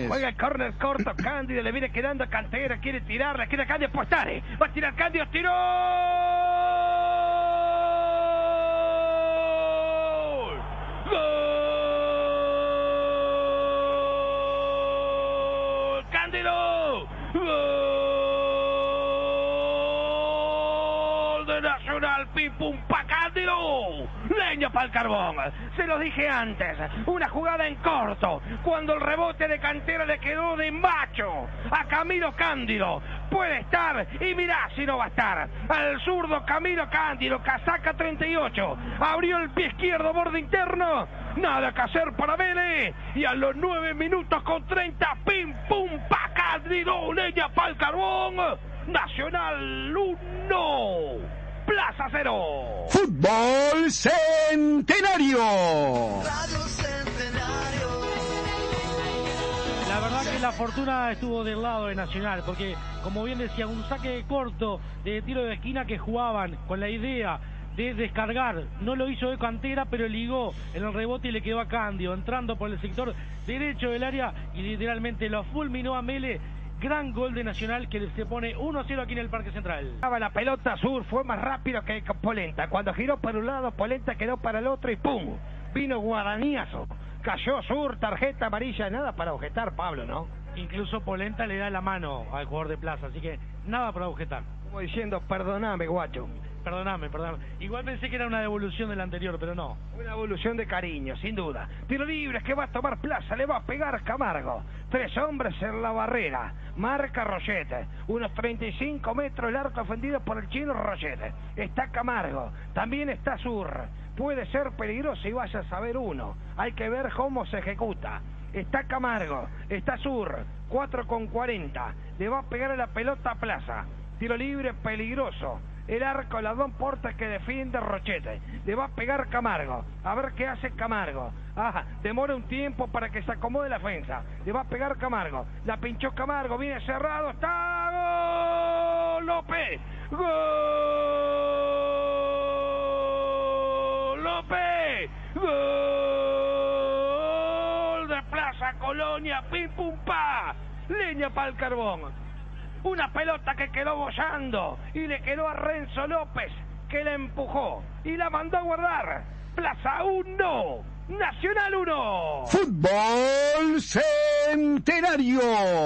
Juega el córner corto, Cándido, le viene quedando a Cantera, quiere tirarla, queda Cándido, Postare, va a tirar Cándido, tiró. ¡Gol! ¡Cándido! ¡Gol de Nacional! ¡Pim, pum, pa, Cándido! ¡Leña para el carbón! Se lo dije antes, una jugada en corto, cuando el rebote de Cantera le quedó de macho a Camilo Cándido. Puede estar, y mirá si no va a estar. Al zurdo Camilo Cándido, casaca 38, abrió el pie izquierdo, borde interno, nada que hacer para Vélez, y a los 9 minutos con 30, pim, pum, pa, Cándido, leña para el carbón, Nacional 1, Plaza 0. Fútbol Centenario. La verdad que la fortuna estuvo del lado de Nacional, porque como bien decía, un saque corto de tiro de esquina que jugaban con la idea de descargar, no lo hizo de Cantera, pero ligó en el rebote y le quedó a Cándido, entrando por el sector derecho del área y literalmente lo fulminó a Mele. Gran gol de Nacional que se pone 1-0 aquí en el Parque Central. La pelota Sur fue más rápido que Polenta. Cuando giró para un lado, Polenta quedó para el otro y ¡pum! Vino guaraniazo. Cayó Sur, tarjeta amarilla, nada para objetar, Pablo, ¿no? Incluso Polenta le da la mano al jugador de Plaza, así que nada para objetar. Como diciendo, perdoname, guacho. Perdóname. Igual pensé que era una devolución del anterior, pero no. Una evolución de cariño, sin duda. Tiro libre que va a tomar Plaza, le va a pegar Camargo. 3 hombres en la barrera. Marca Rochete. Unos 35 metros el arco ofendido por el chino Rochete. Está Camargo. También está Sur. Puede ser peligroso y vaya a saber uno. Hay que ver cómo se ejecuta. Está Camargo. Está Sur. 4:40. Le va a pegar a la pelota a Plaza. Tiro libre peligroso. El arco, las 2 portas que defiende Rochete. Le va a pegar Camargo. A ver qué hace Camargo. Ajá, demora un tiempo para que se acomode la defensa. Le va a pegar Camargo. La pinchó Camargo. Viene cerrado. ¡Está! ¡Gol! ¡López! ¡Gol! ¡López! ¡Gol! De Plaza Colonia. ¡Pim, pum, pa! Leña para el carbón. Una pelota que quedó bollando y le quedó a Renzo López, que la empujó y la mandó a guardar. Plaza 1, Nacional 1. Fútbol Centenario.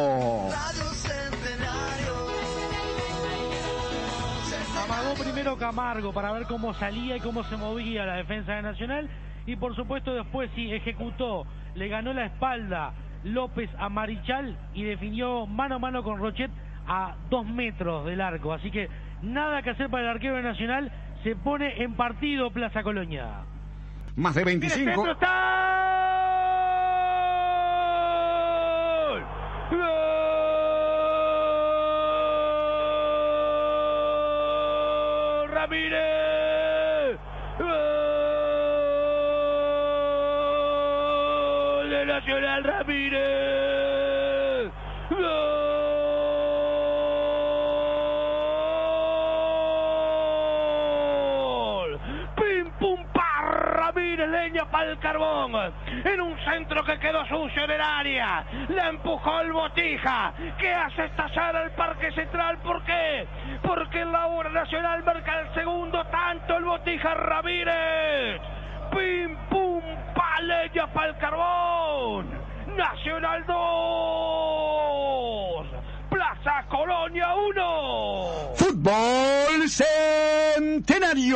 Amagó primero Camargo para ver cómo salía y cómo se movía la defensa de Nacional, y por supuesto después sí ejecutó, le ganó la espalda López a Marichal y definió mano a mano con Rochet a 2 metros del arco, así que nada que hacer para el arquero de Nacional. Se pone en partido Plaza Colonia. Más de 25. ¡Gol! ¡Gol! ¡Ramírez! ¡Gol de Nacional, Ramírez! ¡Gol! Leña para el carbón, en un centro que quedó sucio en el área, la empujó el Botija, que hace estallar al Parque Central. ¿Por qué? Porque en la hora Nacional marca el segundo tanto el Botija Ramírez. Pim, pum, pa, leña para el carbón. Nacional 2, Plaza Colonia 1. Fútbol Centenario.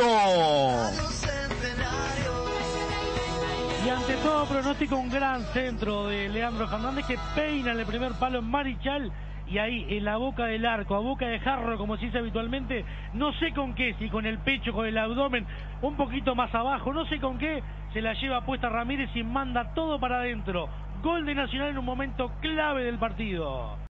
Y ante todo pronóstico, un gran centro de Leandro Fernández que peina en el primer palo en Marichal, y ahí en la boca del arco, a boca de jarro como se dice habitualmente, no sé con qué, si con el pecho, con el abdomen, un poquito más abajo, no sé con qué, se la lleva puesta Ramírez y manda todo para adentro. Gol de Nacional en un momento clave del partido.